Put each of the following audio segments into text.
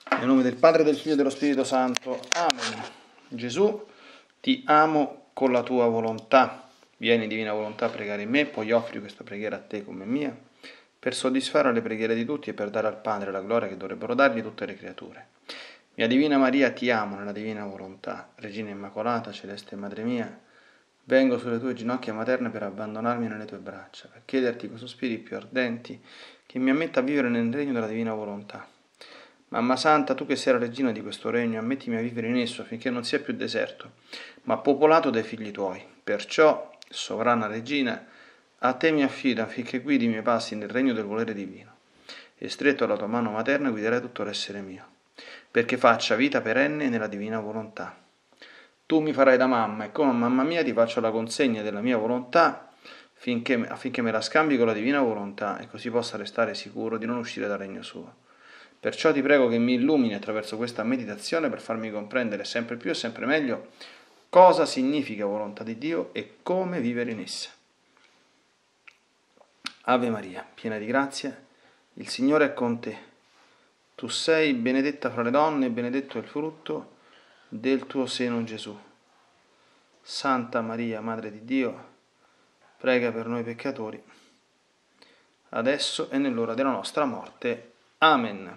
Nel nome del Padre, del Figlio e dello Spirito Santo. Amen. Gesù, ti amo con la tua volontà. Vieni, divina volontà, a pregare in me, poi offri questa preghiera a te come mia, per soddisfare le preghiere di tutti e per dare al Padre la gloria che dovrebbero dargli tutte le creature. Mia Divina Maria, ti amo nella divina volontà. Regina Immacolata, celeste Madre mia, vengo sulle tue ginocchia materne per abbandonarmi nelle tue braccia, per chiederti con sospiri più ardenti che mi ammetta a vivere nel regno della divina volontà. Mamma Santa, tu che sei la regina di questo regno, ammettimi a vivere in esso affinché non sia più deserto, ma popolato dai figli tuoi. Perciò, sovrana regina, a te mi affido affinché guidi i miei passi nel regno del volere divino. E stretto alla tua mano materna guiderai tutto l'essere mio, perché faccia vita perenne nella divina volontà. Tu mi farai da mamma e come mamma mia ti faccio la consegna della mia volontà affinché me la scambi con la divina volontà e così possa restare sicuro di non uscire dal regno suo. Perciò ti prego che mi illumini attraverso questa meditazione per farmi comprendere sempre più e sempre meglio cosa significa volontà di Dio e come vivere in essa. Ave Maria, piena di grazia, il Signore è con te. Tu sei benedetta fra le donne e benedetto è il frutto del tuo seno, Gesù. Santa Maria, Madre di Dio, prega per noi peccatori, adesso e nell'ora della nostra morte. Amen.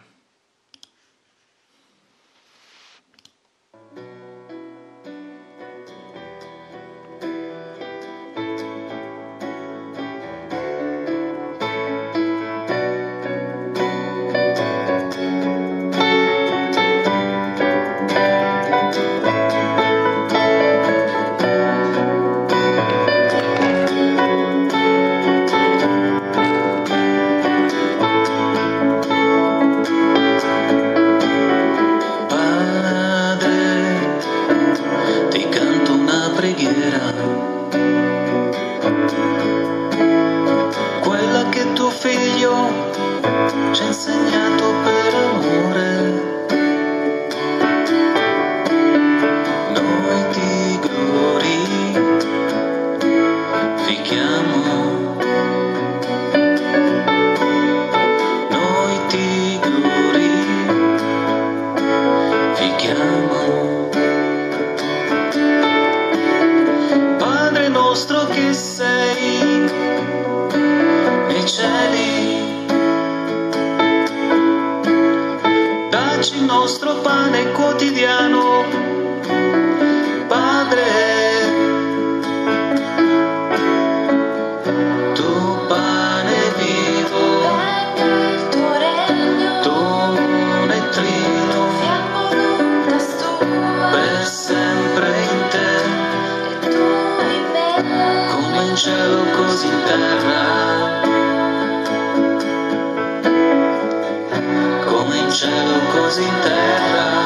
Quella che tuo figlio ci ha insegnato per amore, noi ti glorifichiamo, noi ti glorifichiamo. Padre nostro che sei nei cieli, dacci il nostro pane quotidiano, Padre, tuo pane vivo, il tuo regno, tu ne trino, per sempre in te, e tu in me, come in cielo così in terra, come in cielo così in terra.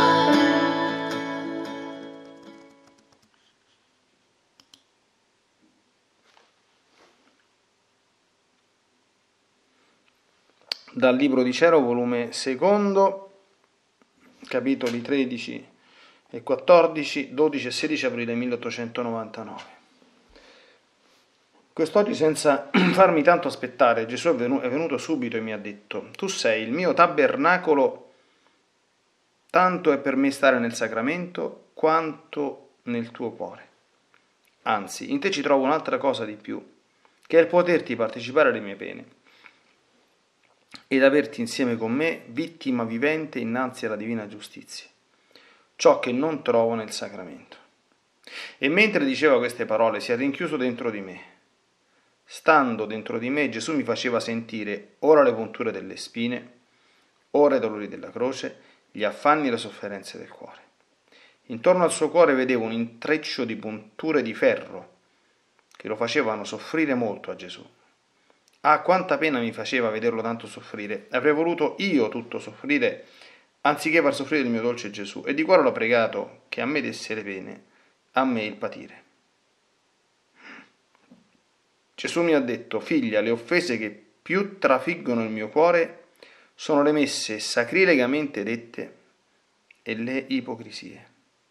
Dal Libro di Cielo, volume secondo, capitoli 13 e 14, 12 e 16 aprile 1899. Quest'oggi, senza farmi tanto aspettare, Gesù è venuto subito e mi ha detto: tu sei il mio tabernacolo, tanto è per me stare nel sacramento quanto nel tuo cuore. Anzi, in te ci trovo un'altra cosa di più, che è il poterti partecipare alle mie pene ed averti insieme con me vittima vivente innanzi alla divina giustizia, ciò che non trovo nel sacramento. E mentre diceva queste parole si è rinchiuso dentro di me. Stando dentro di me, Gesù mi faceva sentire ora le punture delle spine, ora i dolori della croce, gli affanni e le sofferenze del cuore. Intorno al suo cuore vedevo un intreccio di punture di ferro che lo facevano soffrire molto a Gesù. Ah, quanta pena mi faceva vederlo tanto soffrire. Avrei voluto io tutto soffrire, anziché far soffrire il mio dolce Gesù. E di cuore l'ho pregato che a me desse le pene, a me il patire. Gesù mi ha detto: figlia, le offese che più trafiggono il mio cuore sono le messe sacrilegamente dette e le ipocrisie.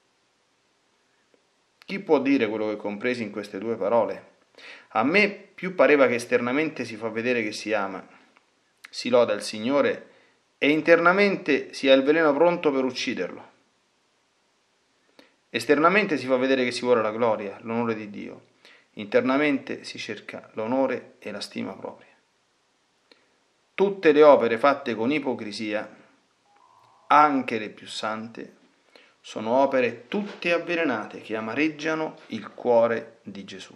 Chi può dire quello che compresi in queste due parole? A me più pareva che esternamente si fa vedere che si ama, si loda il Signore e internamente si ha il veleno pronto per ucciderlo. Esternamente si fa vedere che si vuole la gloria, l'onore di Dio. Internamente si cerca l'onore e la stima propria. Tutte le opere fatte con ipocrisia, anche le più sante, sono opere tutte avvelenate che amareggiano il cuore di Gesù.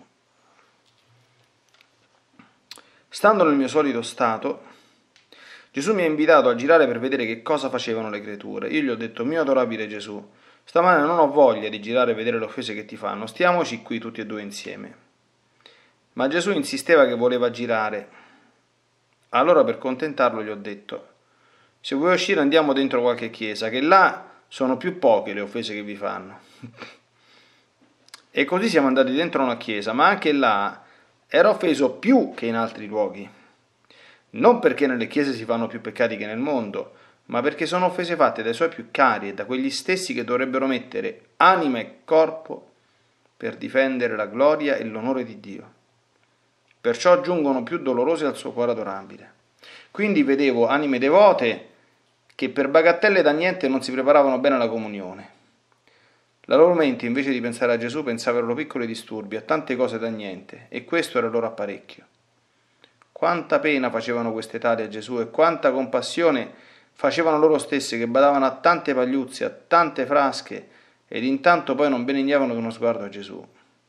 Stando nel mio solito stato, Gesù mi ha invitato a girare per vedere che cosa facevano le creature. Io gli ho detto: mio adorabile Gesù, stamane non ho voglia di girare e vedere le offese che ti fanno, stiamoci qui tutti e due insieme. Ma Gesù insisteva che voleva girare. Allora, per contentarlo, gli ho detto: se vuoi uscire andiamo dentro qualche chiesa, che là sono più poche le offese che vi fanno. E così siamo andati dentro una chiesa, ma anche là era offeso più che in altri luoghi. Non perché nelle chiese si fanno più peccati che nel mondo, ma perché sono offese fatte dai suoi più cari e da quegli stessi che dovrebbero mettere anima e corpo per difendere la gloria e l'onore di Dio. Perciò giungono più dolorose al suo cuore adorabile. Quindi vedevo anime devote che per bagattelle da niente non si preparavano bene alla comunione. La loro mente, invece di pensare a Gesù, pensava ai loro piccoli disturbi, a tante cose da niente, e questo era il loro apparecchio. Quanta pena facevano queste tali a Gesù e quanta compassione facevano loro stesse, che badavano a tante pagliuzze, a tante frasche, ed intanto poi non benignavano che uno sguardo a Gesù.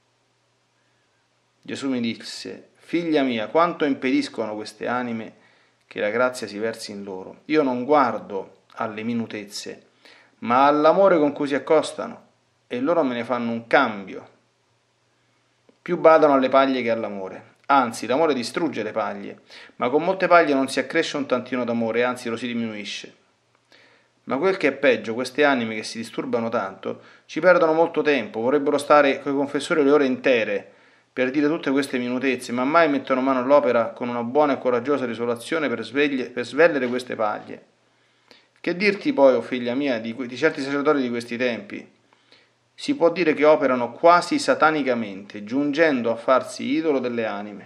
Gesù mi disse: figlia mia, quanto impediscono queste anime che la grazia si versi in loro. Io non guardo alle minutezze, ma all'amore con cui si accostano, e loro me ne fanno un cambio. Più badano alle paglie che all'amore. Anzi, l'amore distrugge le paglie, ma con molte paglie non si accresce un tantino d'amore, anzi lo si diminuisce. Ma quel che è peggio, queste anime che si disturbano tanto ci perdono molto tempo, vorrebbero stare coi confessori le ore intere per dire tutte queste minutezze, ma mai mettono mano all'opera con una buona e coraggiosa risoluzione per svellere queste paglie. Che dirti poi, o figlia mia, di certi sacerdoti di questi tempi? Si può dire che operano quasi satanicamente, giungendo a farsi idolo delle anime.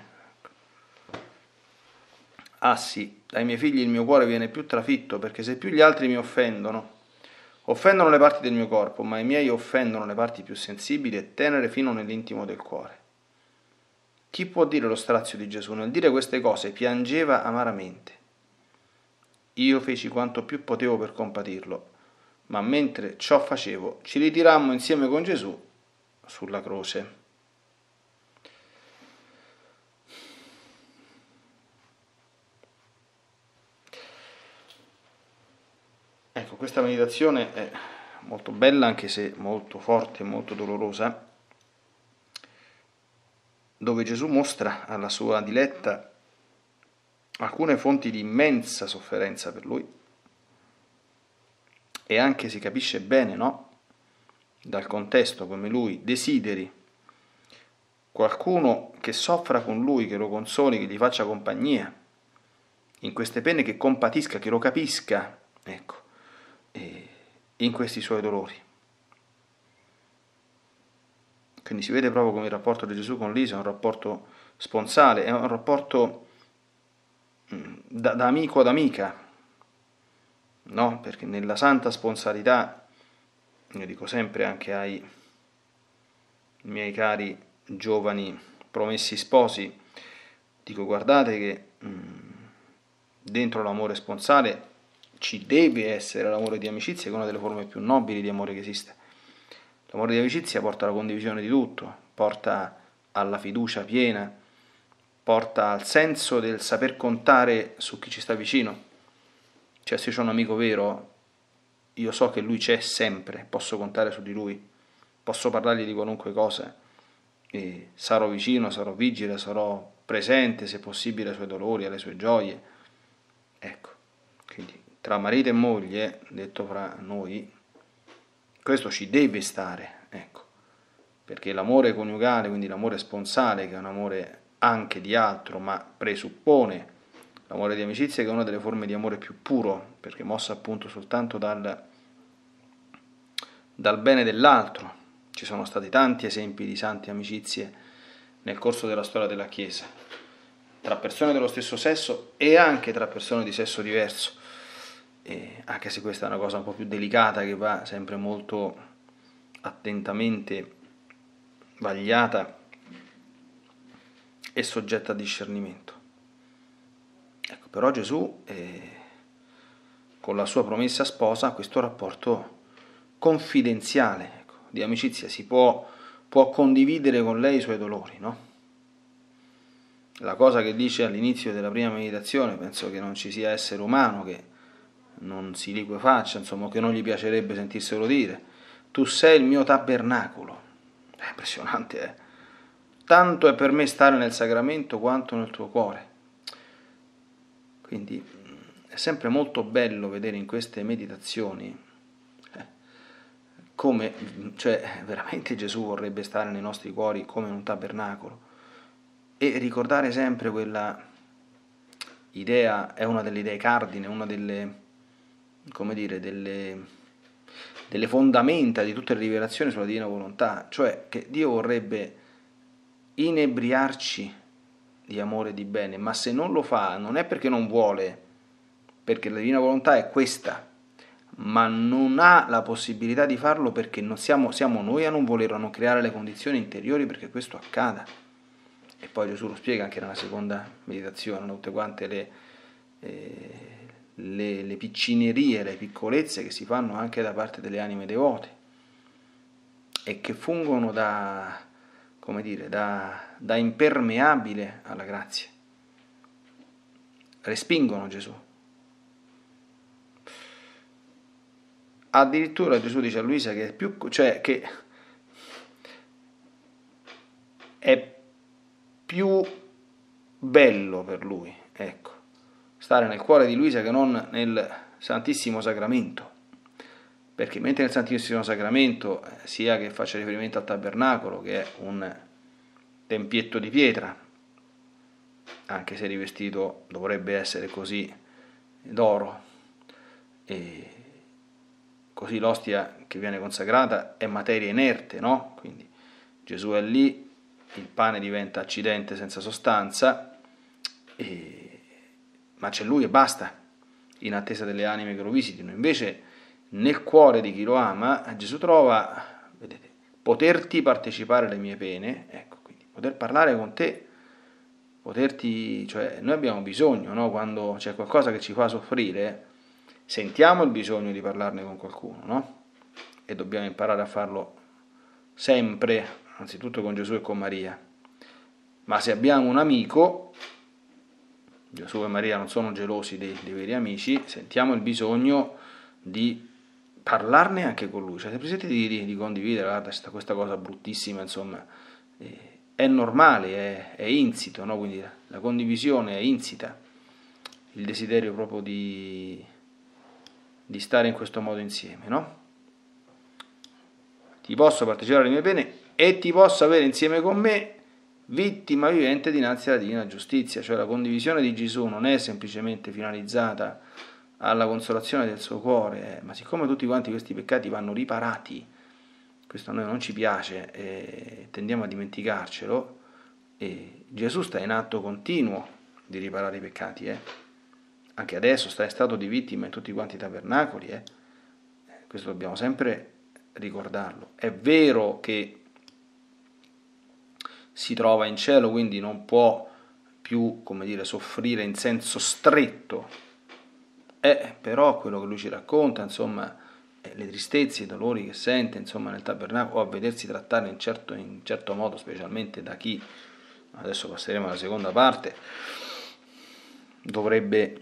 Ah sì, dai miei figli il mio cuore viene più trafitto, perché se più gli altri mi offendono le parti del mio corpo, ma i miei offendono le parti più sensibili e tenere fino nell'intimo del cuore. Chi può dire lo strazio di Gesù? Nel dire queste cose piangeva amaramente. Io feci quanto più potevo per compatirlo, ma mentre ciò facevo ci ritirammo insieme con Gesù sulla croce. Ecco, questa meditazione è molto bella, anche se molto forte e molto dolorosa, dove Gesù mostra alla sua diletta alcune fonti di immensa sofferenza per lui, e anche si capisce bene, no? Dal contesto, come lui desideri qualcuno che soffra con lui, che lo consoli, che gli faccia compagnia in queste pene, che compatisca, che lo capisca, ecco, in questi suoi dolori. Quindi si vede proprio come il rapporto di Gesù con Lisa è un rapporto sponsale, è un rapporto da amico ad amica, no? Perché nella santa sponsalità, io dico sempre anche ai miei cari giovani promessi sposi, dico: guardate che dentro l'amore sponsale ci deve essere l'amore di amicizia, che è una delle forme più nobili di amore che esiste. L'amore di amicizia porta alla condivisione di tutto, porta alla fiducia piena, porta al senso del saper contare su chi ci sta vicino. Cioè, se c'è un amico vero, io so che lui c'è sempre, posso contare su di lui, posso parlargli di qualunque cosa, e sarò vicino, sarò vigile, sarò presente, se possibile, ai suoi dolori, alle sue gioie. Ecco, quindi tra marito e moglie, detto fra noi, questo ci deve stare, ecco, perché l'amore coniugale, quindi l'amore sponsale, che è un amore anche di altro, ma presuppone l'amore di amicizia, che è una delle forme di amore più puro, perché mossa appunto soltanto dal bene dell'altro. Ci sono stati tanti esempi di sante amicizie nel corso della storia della Chiesa, tra persone dello stesso sesso e anche tra persone di sesso diverso. anche se questa è una cosa un po' più delicata che va sempre molto attentamente vagliata e soggetta a discernimento. Ecco, però Gesù con la sua promessa sposa questo rapporto confidenziale, ecco, di amicizia, si può condividere con lei i suoi dolori, no? La cosa che dice all'inizio della prima meditazione, penso che non ci sia essere umano che non si liquefaccia, insomma, che non gli piacerebbe sentirselo dire. Tu sei il mio tabernacolo. È impressionante, Tanto è per me stare nel sacramento quanto nel tuo cuore. Quindi è sempre molto bello vedere in queste meditazioni come, cioè, veramente Gesù vorrebbe stare nei nostri cuori come in un tabernacolo, e ricordare sempre quella idea, è una delle idee cardine, una delle, come dire, delle fondamenta di tutte le rivelazioni sulla divina volontà, cioè che Dio vorrebbe inebriarci di amore e di bene, ma se non lo fa non è perché non vuole, perché la divina volontà è questa, ma non ha la possibilità di farlo perché non siamo noi a non volerlo, a non creare le condizioni interiori perché questo accada. E poi Gesù lo spiega anche nella seconda meditazione, tutte quante le piccinerie, le piccolezze che si fanno anche da parte delle anime devote e che fungono da, come dire, da impermeabile alla grazia, respingono Gesù. Addirittura Gesù dice a Luisa che è più, cioè che è più bello per lui, ecco, stare nel cuore di Luisa che non nel Santissimo Sacramento, perché mentre nel Santissimo Sacramento, sia che faccia riferimento al tabernacolo, che è un tempietto di pietra, anche se rivestito dovrebbe essere così d'oro, e così l'ostia che viene consacrata è materia inerte, no? Quindi Gesù è lì, il pane diventa accidente senza sostanza, ma c'è lui e basta, in attesa delle anime che lo visitino. Invece nel cuore di chi lo ama Gesù trova, vedete, poterti partecipare alle mie pene, ecco, quindi poter parlare con te, poterti, cioè noi abbiamo bisogno, no? Quando c'è qualcosa che ci fa soffrire, sentiamo il bisogno di parlarne con qualcuno, no? E dobbiamo imparare a farlo sempre, anzitutto con Gesù e con Maria. Ma se abbiamo un amico, Gesù e Maria non sono gelosi dei veri amici, sentiamo il bisogno di parlarne anche con lui, cioè se presenti di condividere, guarda, questa cosa bruttissima, insomma, è normale, è insito, no? Quindi la condivisione è insita, il desiderio proprio di stare in questo modo insieme, no? Ti posso partecipare alle mie pene e ti posso avere insieme con me vittima vivente dinanzi alla divina giustizia, cioè la condivisione di Gesù non è semplicemente finalizzata alla consolazione del suo cuore, ma siccome tutti quanti questi peccati vanno riparati, questo a noi non ci piace e tendiamo a dimenticarcelo, e Gesù sta in atto continuo di riparare i peccati, anche adesso sta in stato di vittima in tutti quanti i tabernacoli, questo dobbiamo sempre ricordarlo. È vero che si trova in cielo, quindi non può più, come dire, soffrire in senso stretto, però quello che lui ci racconta, insomma, le tristezze, i dolori che sente, insomma, nel tabernacolo, o a vedersi trattare in certo modo, specialmente da chi, adesso passeremo alla seconda parte, dovrebbe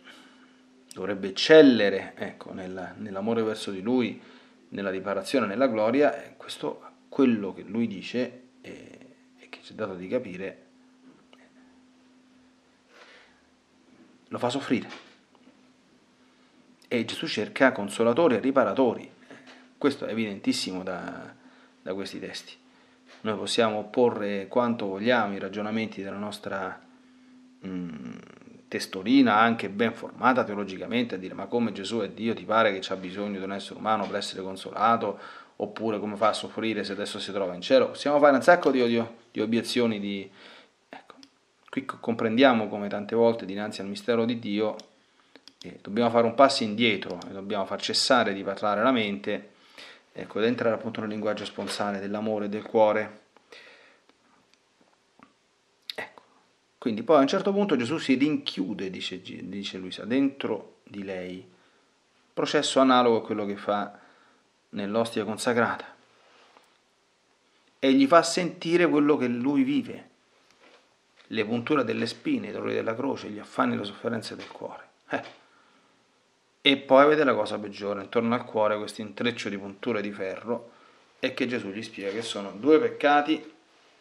eccellere, ecco, nell'amore verso di lui, nella riparazione, nella gloria. Questo, quello che lui dice e che ci è dato di capire, lo fa soffrire. E Gesù cerca consolatori e riparatori. Questo è evidentissimo da questi testi. Noi possiamo opporre quanto vogliamo i ragionamenti della nostra testolina, anche ben formata teologicamente, a dire ma come Gesù è Dio, ti pare che c'ha bisogno di un essere umano per essere consolato, oppure come fa a soffrire se adesso si trova in cielo? Possiamo fare un sacco di obiezioni, ecco. Qui comprendiamo come tante volte dinanzi al mistero di Dio e dobbiamo fare un passo indietro e dobbiamo far cessare di parlare la mente, ecco, ed entrare appunto nel linguaggio sponsale dell'amore e del cuore. Ecco. Quindi poi a un certo punto Gesù si rinchiude, dice Luisa, dentro di lei, processo analogo a quello che fa nell'ostia consacrata, e gli fa sentire quello che lui vive, le punture delle spine, i dolori della croce, gli affanni e le sofferenze del cuore. E poi vede la cosa peggiore, intorno al cuore questo intreccio di punture di ferro, e che Gesù gli spiega che sono due peccati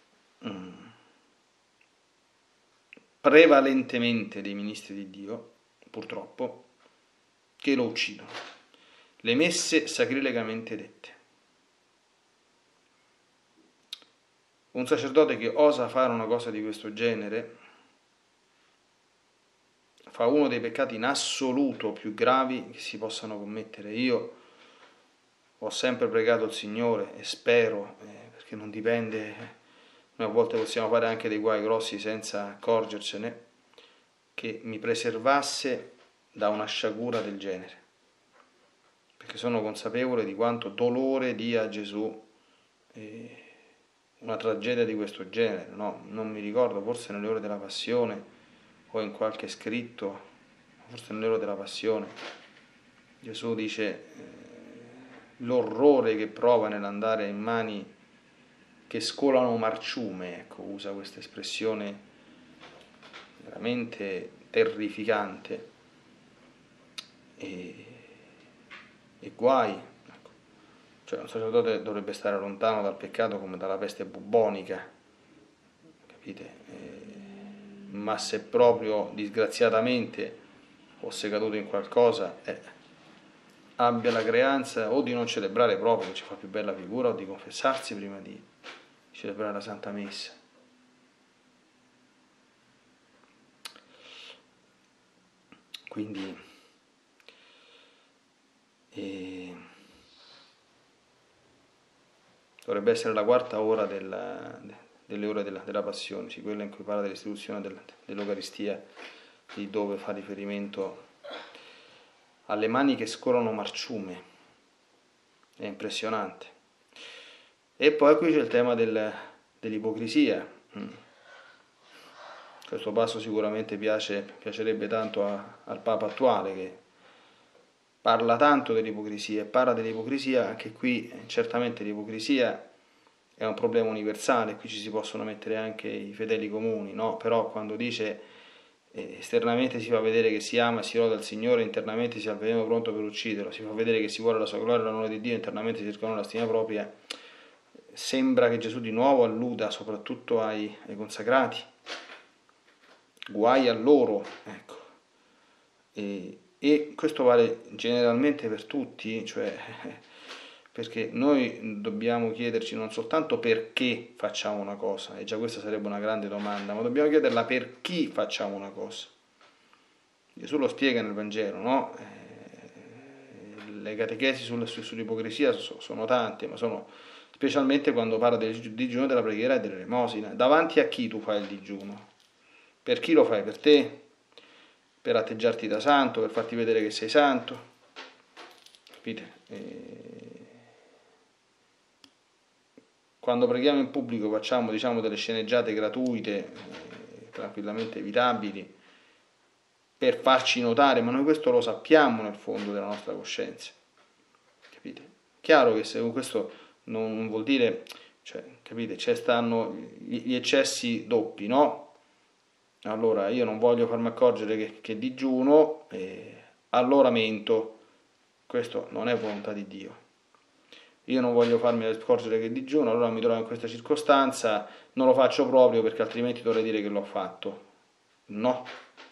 prevalentemente dei ministri di Dio, purtroppo, che lo uccidono. Le messe sacrilegamente dette. Un sacerdote che osa fare una cosa di questo genere fa uno dei peccati in assoluto più gravi che si possano commettere. Io ho sempre pregato il Signore e spero, perché non dipende, noi a volte possiamo fare anche dei guai grossi senza accorgercene, che mi preservasse da una sciagura del genere, perché sono consapevole di quanto dolore dia a Gesù una tragedia di questo genere, no? Non mi ricordo, forse nelle ore della Passione o in qualche scritto, forse nelle ore della Passione, Gesù dice l'orrore che prova nell'andare in mani che scolano marciume, ecco, usa questa espressione veramente terrificante, e guai. Cioè un sacerdote dovrebbe stare lontano dal peccato come dalla peste bubbonica, capite? Ma se proprio disgraziatamente fosse caduto in qualcosa, abbia la creanza o di non celebrare proprio, che ci fa più bella figura, o di confessarsi prima di celebrare la Santa Messa. Quindi dovrebbe essere la quarta ora delle ore della Passione, sì, quella in cui parla dell'istituzione dell'Eucaristia, di dove fa riferimento alle mani che scolano marciume. È impressionante. E poi qui c'è il tema dell'ipocrisia. Questo passo sicuramente piacerebbe tanto al Papa attuale, che parla tanto dell'ipocrisia, e parla dell'ipocrisia anche qui. Certamente l'ipocrisia è un problema universale, qui ci si possono mettere anche i fedeli comuni, no? Però quando dice esternamente si fa vedere che si ama e si loda il Signore, internamente si avvelena pronto per ucciderlo, si fa vedere che si vuole la sua gloria e l'onore di Dio, internamente si riconosce la stima propria, sembra che Gesù di nuovo alluda soprattutto ai consacrati, guai a loro, ecco. E questo vale generalmente per tutti, cioè perché noi dobbiamo chiederci non soltanto perché facciamo una cosa, e già questa sarebbe una grande domanda, ma dobbiamo chiederla per chi facciamo una cosa. Gesù lo spiega nel Vangelo, no? Le catechesi sull'ipocrisia sono tante, ma sono specialmente quando parla del digiuno, della preghiera e dell'elemosina. Davanti a chi tu fai il digiuno? Per chi lo fai? Per te? Per atteggiarti da santo, per farti vedere che sei santo? Capite? Quando preghiamo in pubblico facciamo, diciamo, delle sceneggiate gratuite, tranquillamente evitabili, per farci notare, ma noi questo lo sappiamo nel fondo della nostra coscienza. Capite? Chiaro che se questo non vuol dire, cioè, capite, stanno gli eccessi doppi, no? Allora io non voglio farmi accorgere che digiuno, allora mento. Questo non è volontà di Dio. Io non voglio farmi accorgere che digiuno, allora mi trovo in questa circostanza, non lo faccio proprio perché altrimenti dovrei dire che l'ho fatto. No.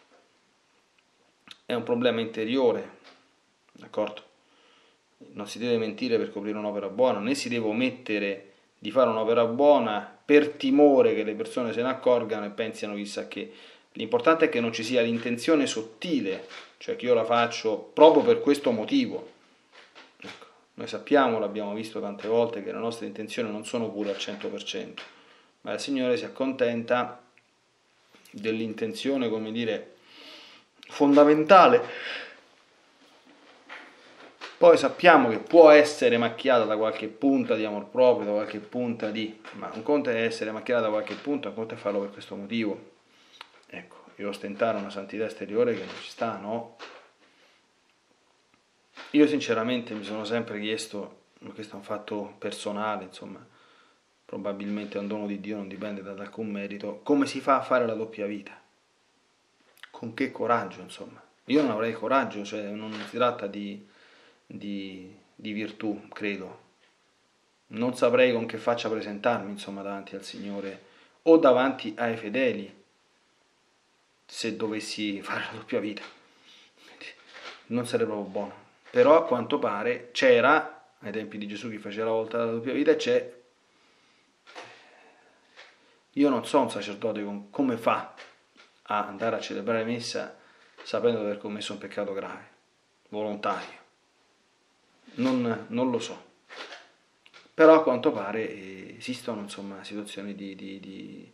È un problema interiore, d'accordo? Non si deve mentire per coprire un'opera buona, né si deve omettere di fare un'opera buona per timore che le persone se ne accorgano e pensino chissà che. L'importante è che non ci sia l'intenzione sottile, cioè che io la faccio proprio per questo motivo. Ecco, noi sappiamo, l'abbiamo visto tante volte, che le nostre intenzioni non sono pure al 100%, ma il Signore si accontenta dell'intenzione, come dire, fondamentale, Poi sappiamo che può essere macchiata da qualche punta di amor proprio, da qualche punta di... ma un conto è essere macchiata da qualche punta, un conto è farlo per questo motivo. Ecco, e ostentare una santità esteriore che non ci sta, no? Io sinceramente mi sono sempre chiesto, questo è un fatto personale, insomma, probabilmente è un dono di Dio, non dipende da alcun merito, come si fa a fare la doppia vita? Con che coraggio, insomma? Io non avrei coraggio, cioè non si tratta di virtù, credo. Non saprei con che faccia presentarmi, insomma, davanti al Signore o davanti ai fedeli se dovessi fare la doppia vita. Non sarebbe proprio buono. Però a quanto pare c'era, ai tempi di Gesù, chi faceva la volta della doppia vita, c'è. Io non so un sacerdote come fa a andare a celebrare messa sapendo di aver commesso un peccato grave, volontario. Non lo so. Però a quanto pare esistono, insomma, situazioni di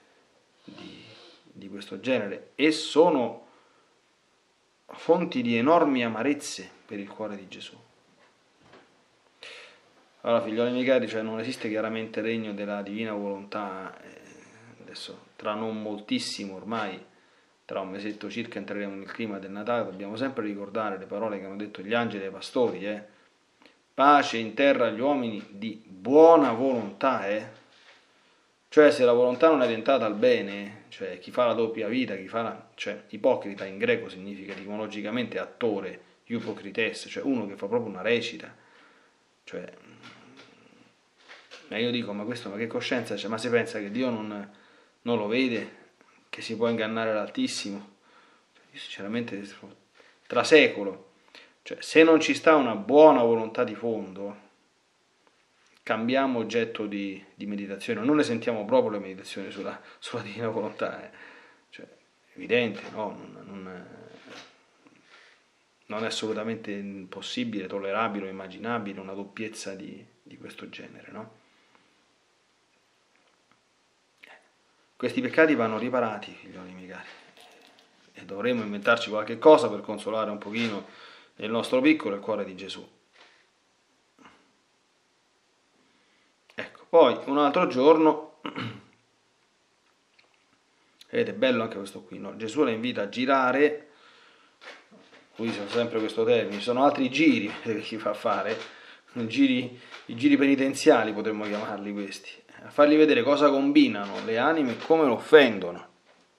questo genere e sono fonti di enormi amarezze per il cuore di Gesù. Allora, figlioli miei cari, cioè non esiste chiaramente il regno della divina volontà. Adesso, tra non moltissimo ormai, tra un mesetto circa entreremo nel clima del Natale, dobbiamo sempre ricordare le parole che hanno detto gli angeli ai pastori, pace in terra agli uomini di buona volontà, Cioè, se la volontà non è orientata al bene, cioè chi fa la doppia vita, cioè ipocrita in greco significa etimologicamente attore, ipocrites, cioè uno che fa proprio una recita, cioè, io dico, ma che coscienza c'è? Ma si pensa che Dio non lo vede, che si può ingannare l'Altissimo? Io sinceramente, tra secolo, cioè, se non ci sta una buona volontà di fondo, cambiamo oggetto di meditazione, non ne sentiamo proprio le meditazioni sulla divina volontà, Cioè, è evidente, no? Non è assolutamente possibile, tollerabile o immaginabile una doppiezza di questo genere, no? Questi peccati vanno riparati, figlioli miei cari, e dovremo inventarci qualche cosa per consolare un pochino il nostro piccolo il cuore di Gesù. Ecco, poi un altro giorno, vedete, bello anche questo qui, no? Gesù la invita a girare, usa sempre questo termine, ci sono altri giri che si fa fare, i giri penitenziali potremmo chiamarli questi, a fargli vedere cosa combinano le anime e come lo offendono.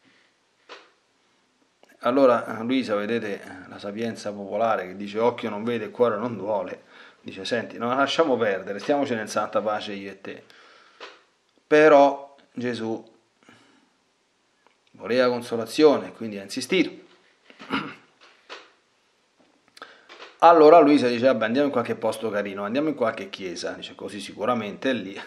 Allora Luisa, vedete la sapienza popolare che dice occhio non vede e cuore non duole, dice senti, non lasciamo perdere, stiamocene in santa pace io e te. Però Gesù voleva consolazione, quindi ha insistito. Allora Luisa dice vabbè, andiamo in qualche posto carino, andiamo in qualche chiesa, dice così sicuramente è lì.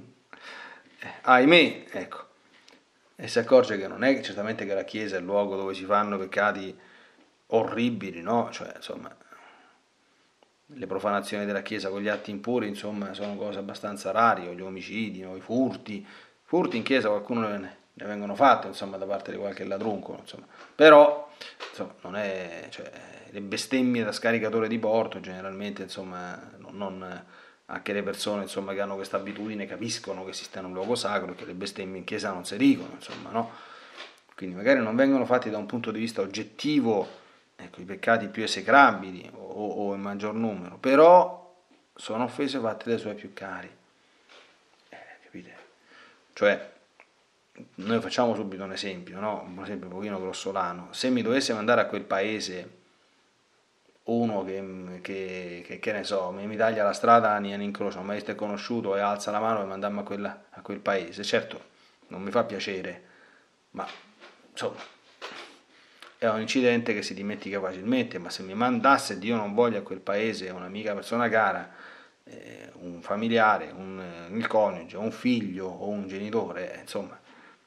Ahimè, ecco. E si accorge che non è certamente che la chiesa è il luogo dove si fanno peccati orribili, no? Cioè, insomma, le profanazioni della chiesa con gli atti impuri, insomma, sono cose abbastanza rari, o gli omicidi, o i furti. Furti in chiesa qualcuno ne vengono fatti, insomma, da parte di qualche ladrunco, insomma. Però, insomma, non è... Cioè, le bestemmie da scaricatore di porto, generalmente, insomma, non anche le persone, insomma, che hanno questa abitudine capiscono che esiste un luogo sacro e che le bestemmie in chiesa non si dicono, insomma, no? Quindi magari non vengono fatti da un punto di vista oggettivo, ecco, i peccati più esecrabili o in maggior numero, però sono offese fatte dai suoi più cari. Capite? Cioè, noi facciamo subito un esempio, no? Un esempio un pochino grossolano. Se mi dovesse mandare a quel paese uno che ne so, mi taglia la strada in incrocio, non mai è conosciuto e alza la mano e mandarmi a quel paese, certo non mi fa piacere, ma insomma è un incidente che si dimentica facilmente. Ma se mi mandasse, Dio non voglia, a quel paese un'amica persona cara, un familiare, il coniuge, un figlio o un genitore, insomma,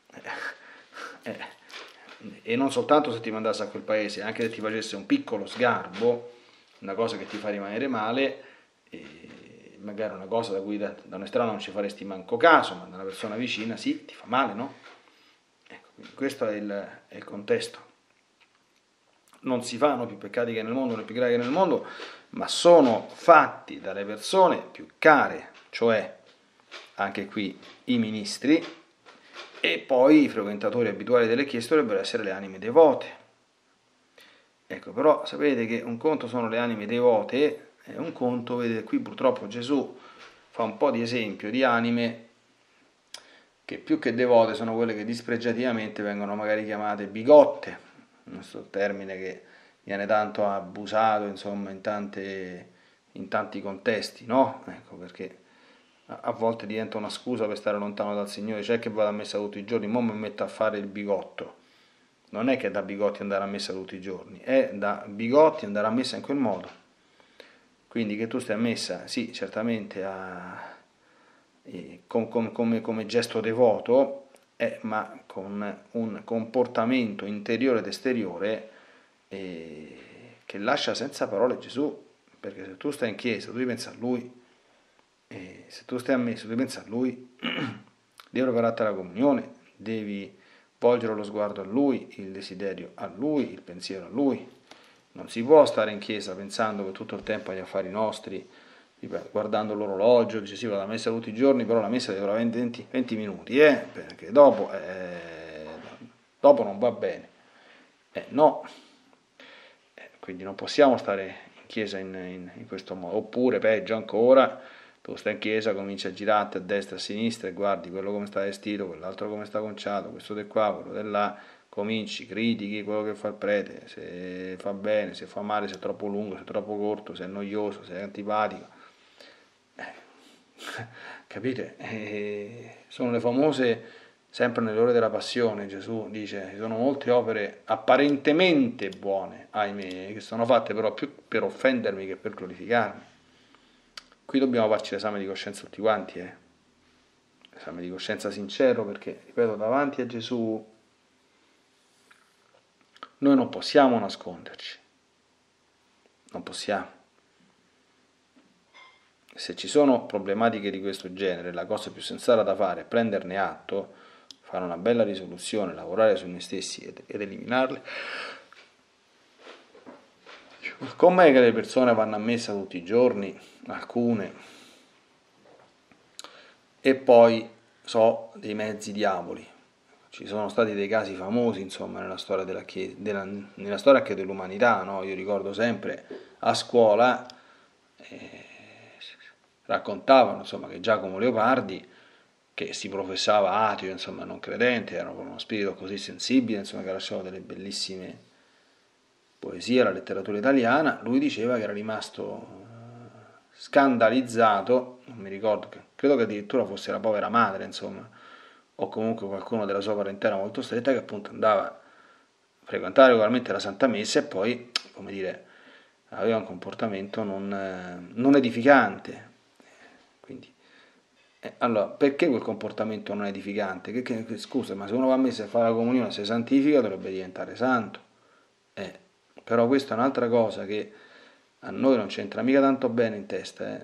e non soltanto se ti mandasse a quel paese, anche se ti facesse un piccolo sgarbo, una cosa che ti fa rimanere male, magari una cosa da cui da un estraneo non ci faresti manco caso, ma da una persona vicina sì, ti fa male, no? Ecco, questo è il contesto. non si fanno più peccati che nel mondo né più gravi che nel mondo, ma sono fatti dalle persone più care, cioè anche qui i ministri, e poi i frequentatori abituali delle chiese dovrebbero essere le anime devote. Ecco, però sapete che un conto sono le anime devote, e un conto, vedete, qui purtroppo Gesù fa un po' di esempio di anime che più che devote sono quelle che dispregiativamente vengono magari chiamate bigotte, questo termine che viene tanto abusato, insomma, in tanti contesti, no? Ecco, perché a volte diventa una scusa per stare lontano dal Signore. C'è che vado a messa tutti i giorni, mo mi metto a fare il bigotto. Non è che è da bigotti andare a messa tutti i giorni, è da bigotti andare a messa in quel modo. Quindi che tu stai a messa, sì, certamente come gesto devoto, ma con un comportamento interiore ed esteriore che lascia senza parole Gesù, perché se tu stai in chiesa, tu devi pensare a Lui, e se tu stai a messa, tu devi pensare a Lui, devi prepararti alla comunione, devi volgere lo sguardo a Lui, il desiderio a Lui, il pensiero a Lui. Non si può stare in chiesa pensando che tutto il tempo agli affari nostri, guardando l'orologio, dice sì, vado a messa tutti i giorni, però la messa dura 20 minuti, perché dopo non va bene. No, quindi non possiamo stare in chiesa in questo modo. Oppure, peggio ancora, tu stai in chiesa, cominci a girarti a destra e a sinistra e guardi quello come sta vestito, quell'altro come sta conciato, questo di qua, quello di là, cominci, critichi quello che fa il prete, se fa bene, se fa male, se è troppo lungo, se è troppo corto, se è noioso, se è antipatico. Capite? Sono le famose, sempre nelle ore della passione, Gesù dice, ci sono molte opere apparentemente buone, ahimè, che sono fatte però più per offendermi che per glorificarmi. Qui dobbiamo farci l'esame di coscienza tutti quanti, esame di coscienza sincero, perché, ripeto, davanti a Gesù noi non possiamo nasconderci, non possiamo. Se ci sono problematiche di questo genere, la cosa più sensata da fare è prenderne atto, fare una bella risoluzione, lavorare su noi stessi ed eliminarle. Com'è che le persone vanno a messa tutti i giorni, alcune, e poi so dei mezzi diavoli? Ci sono stati dei casi famosi, insomma, nella storia della Chiesa, nella storia anche dell'umanità, no? Io ricordo sempre a scuola raccontavano, insomma, che Giacomo Leopardi, che si professava ateo, insomma, non credente, era con uno spirito così sensibile, insomma, che lasciava delle bellissime poesie alla letteratura italiana, lui diceva che era rimasto scandalizzato, non mi ricordo, credo che addirittura fosse la povera madre, insomma, o comunque qualcuno della sua parentela molto stretta, che appunto andava a frequentare regolarmente la Santa Messa e poi, come dire, aveva un comportamento non edificante. Quindi, allora, perché quel comportamento non è edificante? Scusa, ma se uno va a messa e fa la comunione, se santifica, dovrebbe diventare santo. Però questa è un'altra cosa che a noi non c'entra mica tanto bene in testa.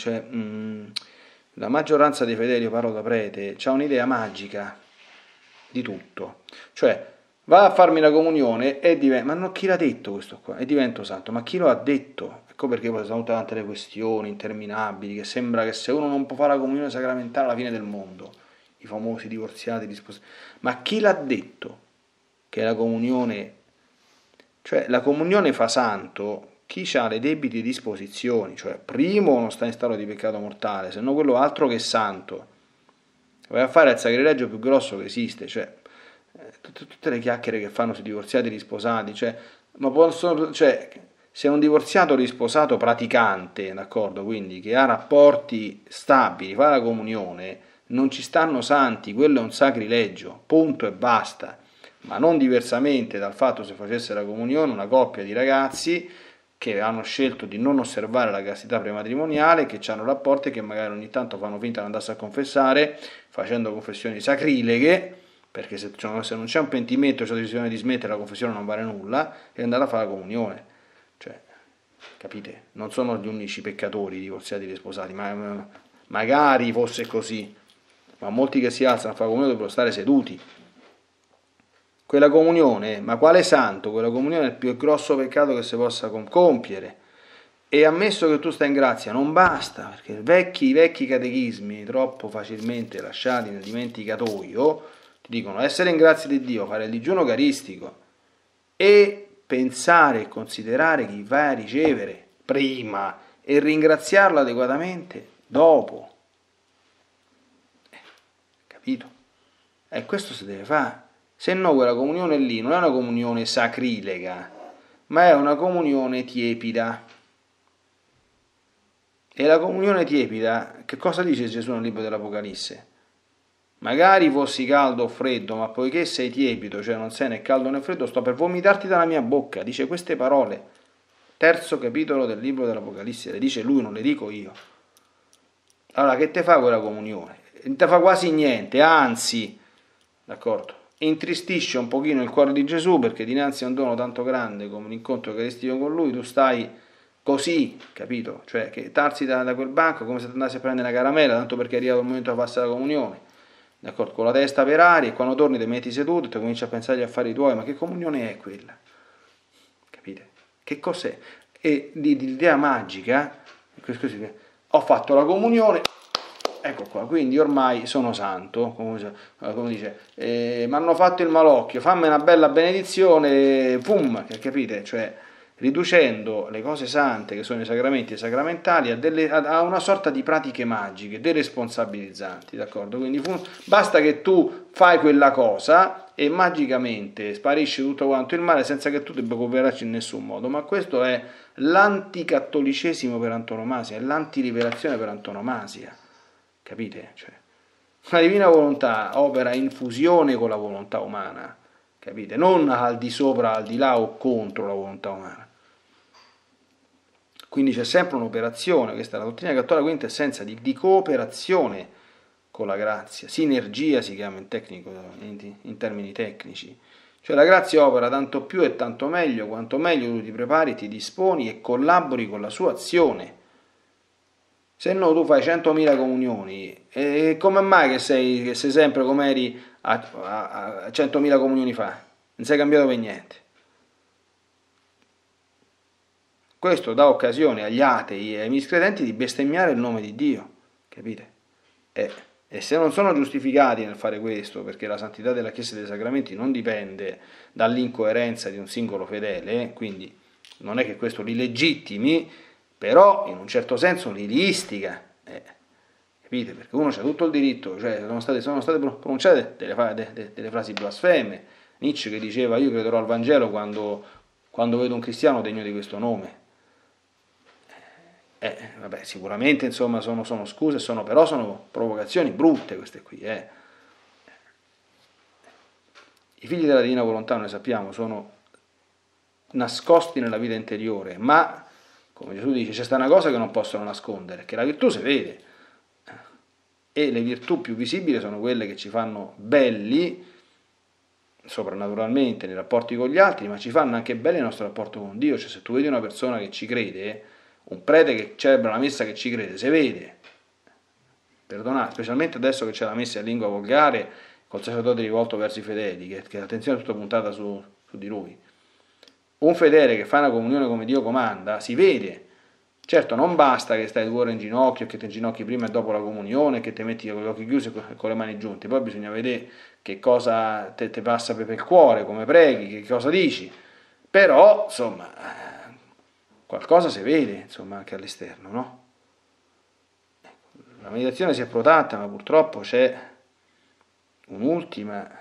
La maggioranza dei fedeli, io parlo da prete, ha un'idea magica di tutto. Cioè, va a farmi la comunione e diventa, ma chi l'ha detto questo qua? E divento santo, ma chi lo ha detto? Ecco perché poi sono tante le questioni interminabili, che sembra che se uno non può fare la comunione sacramentale è la fine del mondo, i famosi divorziati, ma chi l'ha detto che la comunione, cioè la comunione fa santo chi ha le debite disposizioni, cioè primo non sta in stato di peccato mortale, se no quello altro che è santo, vai a fare il sacrilegio più grosso che esiste, cioè tutte le chiacchiere che fanno sui divorziati risposati, cioè, ma possono, cioè, se un divorziato risposato praticante, d'accordo, quindi che ha rapporti stabili, fa la comunione, non ci stanno santi, quello è un sacrilegio, punto e basta, ma non diversamente dal fatto se facesse la comunione una coppia di ragazzi che hanno scelto di non osservare la castità prematrimoniale, che hanno rapporti che magari ogni tanto fanno finta di andarsi a confessare, facendo confessioni sacrileghe, perché se non c'è un pentimento, c'è la decisione di smettere, la confessione non vale nulla, e andare a fare la comunione. Cioè, capite? Non sono gli unici peccatori, i divorziati e gli sposati, ma magari fosse così, ma molti che si alzano a fare la comunione dovrebbero stare seduti. Quella comunione, ma quale santo? Quella comunione è il più grosso peccato che si possa compiere. E ammesso che tu stai in grazia non basta, perché i vecchi catechismi, troppo facilmente lasciati nel dimenticatoio, ti dicono essere in grazia di Dio, fare il digiuno eucaristico e pensare e considerare chi vai a ricevere prima e ringraziarlo adeguatamente dopo. Capito? E questo si deve fare. Se no quella comunione lì non è una comunione sacrilega, ma è una comunione tiepida. E la comunione tiepida, che cosa dice Gesù nel libro dell'Apocalisse? Magari fossi caldo o freddo, ma poiché sei tiepido, cioè non sei né caldo né freddo, sto per vomitarti dalla mia bocca. Dice queste parole. Terzo capitolo del libro dell'Apocalisse, le dice lui, non le dico io. Allora, che te fa quella comunione? Non te fa quasi niente, anzi, d'accordo? Intristisce un pochino il cuore di Gesù, perché dinanzi a un dono tanto grande come un incontro eucaristico con lui, tu stai così, capito? Cioè che tarsi da quel banco come se ti andassi a prendere una caramella, tanto perché è arrivato il momento di passare la comunione, d'accordo? Con la testa per aria, e quando torni ti metti seduto e ti cominci a pensare agli affari tuoi, ma che comunione è quella? Capite? Che cos'è? E di l'idea magica, così, ho fatto la comunione, ecco qua, quindi ormai sono santo, come dice, mi hanno fatto il malocchio, fammi una bella benedizione, pum, capite? Cioè, riducendo le cose sante, che sono i sacramenti e i sacramentali, a una sorta di pratiche magiche, deresponsabilizzanti, d'accordo? Quindi basta che tu fai quella cosa e magicamente sparisce tutto quanto il male senza che tu debba cooperarci in nessun modo, ma questo è l'anticattolicesimo per antonomasia, è l'antiliberazione per antonomasia. Capite? Cioè, la divina volontà opera in fusione con la volontà umana, capite? Non al di sopra, al di là o contro la volontà umana. Quindi c'è sempre un'operazione, questa è la dottrina cattolica, quintessenza di cooperazione con la grazia, sinergia si chiama in termini tecnici. Cioè la grazia opera tanto più e tanto meglio, quanto meglio tu ti prepari, ti disponi e collabori con la sua azione. Se no tu fai 100.000 comunioni, e come mai che sei sempre come eri a 100.000 comunioni fa? Non sei cambiato per niente. Questo dà occasione agli atei e ai miscredenti di bestemmiare il nome di Dio, capite? E se non sono giustificati nel fare questo, perché la santità della Chiesa dei Sacramenti non dipende dall'incoerenza di un singolo fedele, quindi non è che questo li legittimi, però in un certo senso li istiga, capite? Perché uno c'ha tutto il diritto, cioè sono state pronunciate delle frasi blasfeme. Nietzsche che diceva io crederò al Vangelo quando vedo un cristiano degno di questo nome. Vabbè, sicuramente insomma sono scuse, però sono provocazioni brutte queste qui. I figli della divina volontà, noi sappiamo, sono nascosti nella vita interiore, ma come Gesù dice, c'è sta una cosa che non possono nascondere, che la virtù si vede, e le virtù più visibili sono quelle che ci fanno belli, soprannaturalmente, nei rapporti con gli altri, ma ci fanno anche belli nel nostro rapporto con Dio. Cioè se tu vedi una persona che ci crede, un prete che celebra la messa che ci crede, si vede, perdonate, specialmente adesso che c'è la messa in lingua volgare, col sacerdote rivolto verso i fedeli, che l'attenzione è tutta puntata su di lui. Un fedele che fa una comunione come Dio comanda, si vede. Certo, non basta che stai 2 ore in ginocchio, che ti inginocchi prima e dopo la comunione, che ti metti con gli occhi chiusi e con le mani giunte, poi bisogna vedere che cosa te passa per il cuore, come preghi, che cosa dici. Però, insomma, qualcosa si vede, insomma, anche all'esterno, no? La meditazione si è protratta, ma purtroppo c'è un'ultima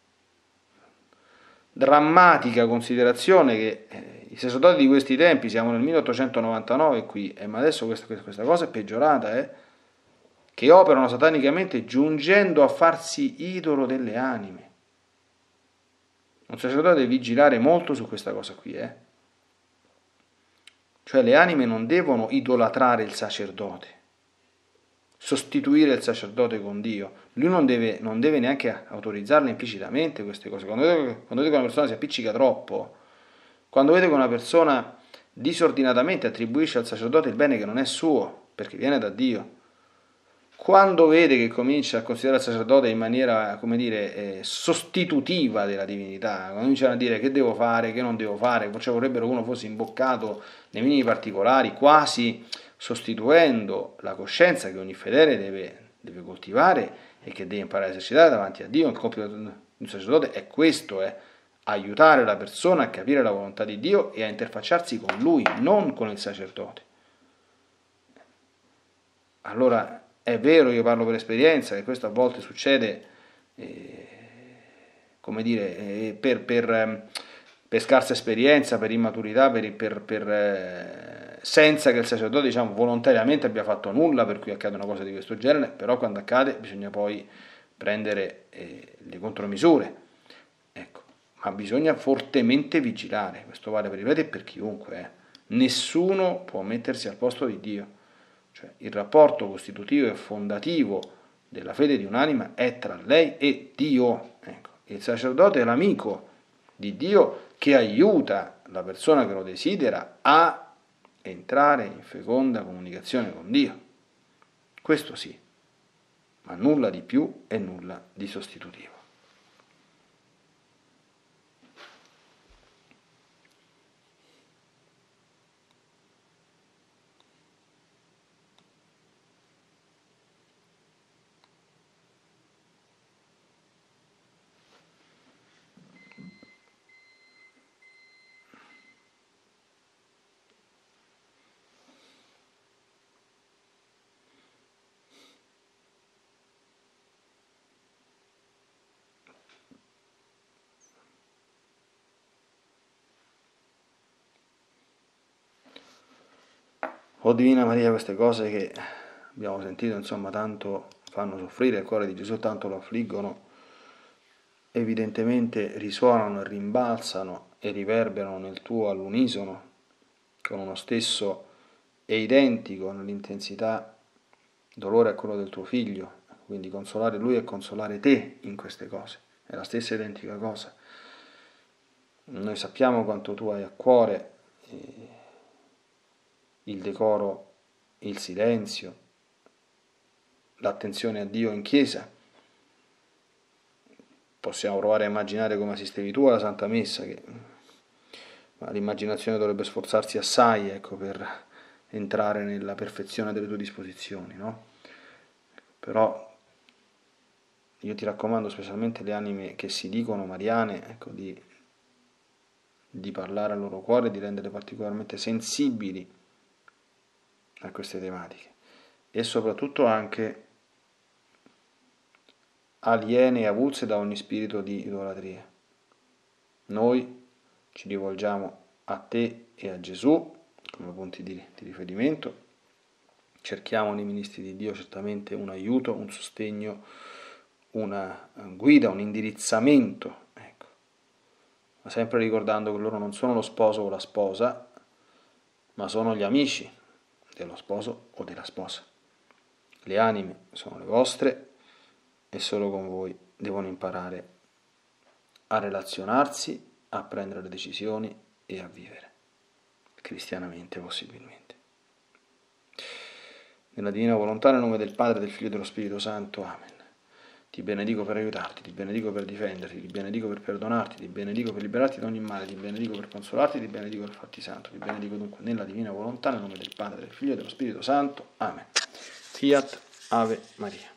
drammatica considerazione che i sacerdoti di questi tempi, siamo nel 1899 qui, ma adesso questa cosa è peggiorata, che operano satanicamente giungendo a farsi idolo delle anime. Un sacerdote deve vigilare molto su questa cosa qui, Cioè le anime non devono idolatrare il sacerdote, sostituire il sacerdote con Dio. Lui non deve neanche autorizzarle implicitamente queste cose. Quando vede che una persona si appiccica troppo, quando vede che una persona disordinatamente attribuisce al sacerdote il bene che non è suo, perché viene da Dio, quando vede che comincia a considerare il sacerdote in maniera, come dire, sostitutiva della divinità, cominciano a dire che devo fare, che non devo fare, cioè vorrebbero che uno fosse imboccato nei minimi particolari, quasi sostituendo la coscienza che ogni fedele deve coltivare e che deve imparare a esercitare davanti a Dio. Il compito di un sacerdote è questo, è aiutare la persona a capire la volontà di Dio e a interfacciarsi con Lui, non con il sacerdote. Allora, è vero, io parlo per esperienza, che questo a volte succede, come dire, per scarsa esperienza, per immaturità, senza che il sacerdote, diciamo, volontariamente abbia fatto nulla per cui accade una cosa di questo genere, però quando accade bisogna poi prendere le contromisure, ecco. Ma bisogna fortemente vigilare, questo vale per i preti e per chiunque, Nessuno può mettersi al posto di Dio. Cioè, il rapporto costitutivo e fondativo della fede di un'anima è tra lei e Dio. Ecco. Il sacerdote è l'amico di Dio che aiuta la persona che lo desidera a entrare in feconda comunicazione con Dio. Questo sì, ma nulla di più e nulla di sostitutivo. Oh Divina Maria, queste cose che abbiamo sentito, insomma, tanto fanno soffrire il cuore di Gesù, tanto lo affliggono, evidentemente risuonano e rimbalzano e riverberano nel tuo all'unisono, con uno stesso e identico nell'intensità dolore a quello del tuo figlio. Quindi consolare lui e consolare te in queste cose, è la stessa identica cosa. Noi sappiamo quanto tu hai a cuore il decoro, il silenzio, l'attenzione a Dio in chiesa. Possiamo provare a immaginare come assistevi tu alla Santa Messa, ma l'immaginazione dovrebbe sforzarsi assai, ecco, per entrare nella perfezione delle tue disposizioni, no? Però io ti raccomando, specialmente le anime che si dicono mariane, ecco, di parlare al loro cuore, di renderle particolarmente sensibili a queste tematiche e soprattutto anche aliene e avulse da ogni spirito di idolatria. Noi ci rivolgiamo a te e a Gesù come punti di riferimento, cerchiamo nei ministri di Dio certamente un aiuto, un sostegno, una guida, un indirizzamento, ecco. Ma sempre ricordando che loro non sono lo sposo o la sposa, ma sono gli amici dello sposo o della sposa. Le anime sono le vostre e solo con voi devono imparare a relazionarsi, a prendere le decisioni e a vivere cristianamente possibilmente. Nella divina volontà, nel nome del Padre, del Figlio e dello Spirito Santo. Amen. Ti benedico per aiutarti, ti benedico per difenderti, ti benedico per perdonarti, ti benedico per liberarti da ogni male, ti benedico per consolarti, ti benedico per farti santo, ti benedico dunque nella divina volontà, nel nome del Padre, del Figlio e dello Spirito Santo. Amen. Fiat Ave Maria.